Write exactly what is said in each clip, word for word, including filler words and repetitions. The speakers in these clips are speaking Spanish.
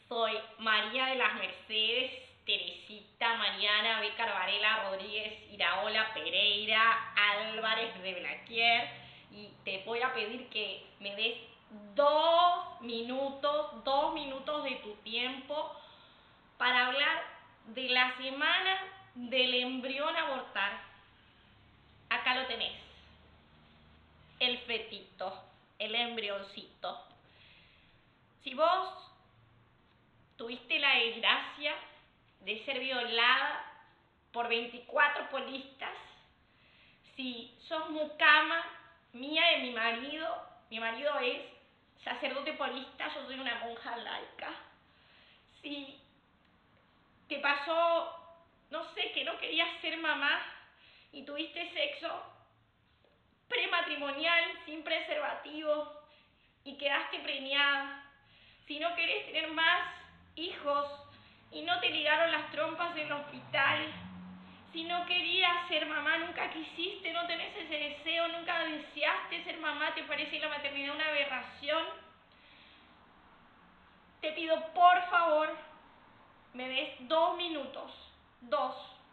Soy María de las Mercedes, Teresita, Mariana, Becar, Varela, Rodríguez, Iraola, Pereira, Álvarez de Blaquier, y te voy a pedir que me des dos minutos, dos minutos de tu tiempo para hablar de la semana del embrión a abortar. Acá lo tenés, el fetito, el embrioncito. Si vos tuviste la desgracia de ser violada por veinticuatro polistas, si sos mucama mía y de mi marido, mi marido es sacerdote polista, yo soy una monja laica, si te pasó, no sé, que no querías ser mamá y tuviste sexo prematrimonial sin preservativo y quedaste preñada, si no querés tener más hijos y no te ligaron las trompas en el hospital, si no querías ser mamá, nunca quisiste, no tenés ese deseo, nunca deseaste ser mamá, te parece la maternidad una aberración, te pido por favor me des dos minutos, dos,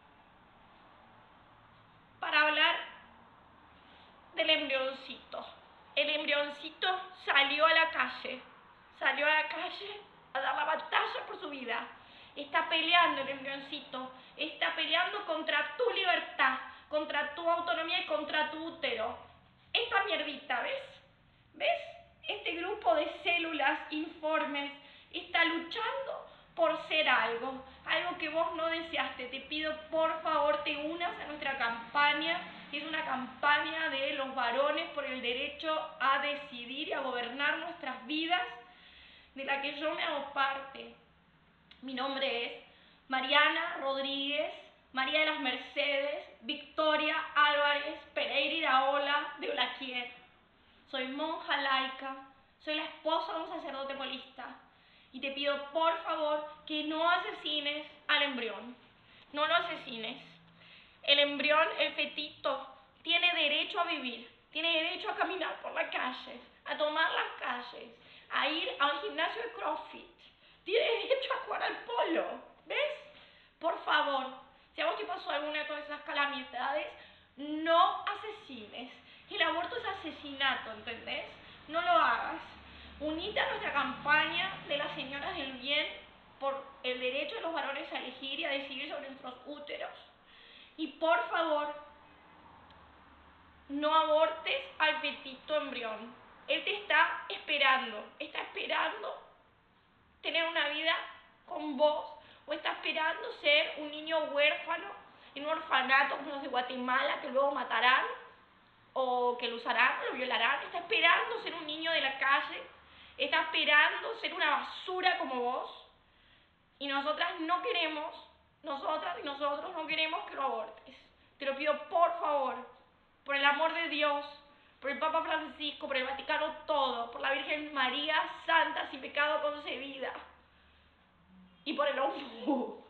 para hablar del embrioncito. El embrioncito salió a la calle, salió a la calle a dar la batalla por su vida. Está peleando el embrioncito, está peleando contra tu libertad, contra tu autonomía y contra tu útero. Esta mierdita, ¿ves? ¿Ves? Este grupo de células informes está luchando por ser algo, algo que vos no deseaste. Te pido por favor te unas a nuestra campaña, que es una campaña de los varones por el derecho a decidir y a gobernar nuestras vidas, de la que yo me hago parte. Mi nombre es Mariana Rodríguez, María de las Mercedes, Victoria Álvarez, Pereira Iraola de Blaquier. Soy monja laica, soy la esposa de un sacerdote polista y te pido por favor que no asesines al embrión, no lo asesines. El embrión, el fetito, tiene derecho a vivir, tiene derecho a caminar por la calle, a tomar las calles, a ir al gimnasio de CrossFit, tiene derecho a jugar al polo, ¿ves? Por favor, si a vos te pasó alguna de todas esas calamidades, no asesines. El aborto es asesinato, ¿entendés? No lo hagas. Unite a nuestra campaña de las señoras del bien por el derecho de los varones a elegir y a decidir sobre nuestros úteros. Y por favor, no abortes al fetito embrión. Él te está esperando, está esperando tener una vida con vos, o está esperando ser un niño huérfano en un orfanato como los de Guatemala que luego matarán, o que lo usarán, lo violarán. Está esperando ser un niño de la calle, está esperando ser una basura como vos, y nosotras no queremos, nosotras y nosotros no queremos que lo abortes. Te lo pido por favor, por el amor de Dios, por el Papa Francisco, por el Vaticano todo, por la Virgen María Santa sin pecado concebida, y por el O M U.